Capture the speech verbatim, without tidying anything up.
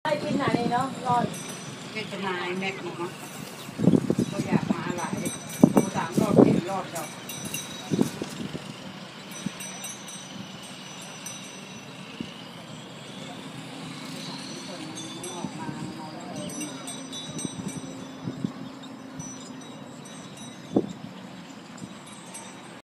ได้กินไหนเนาะรอดเวทนายแม็กซ์เนาะก็อยากมาหลายโทรสามรอบสี่รอบดอก